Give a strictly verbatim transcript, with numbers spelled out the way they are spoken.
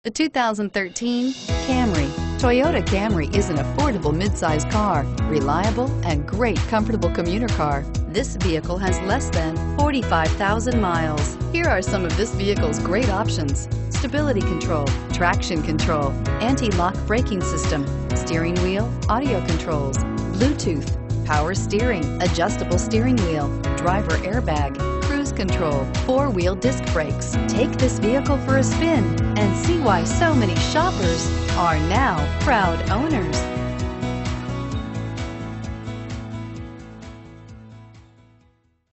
The two thousand thirteen Camry. Toyota Camry is an affordable midsize car, reliable and great comfortable commuter car. This vehicle has less than forty-five thousand miles. Here are some of this vehicle's great options: stability control, traction control, anti-lock braking system, steering wheel audio controls, Bluetooth, power steering, adjustable steering wheel, driver airbag, cruise control, four-wheel disc brakes. Take this vehicle for a spin and see why so many shoppers are now proud owners.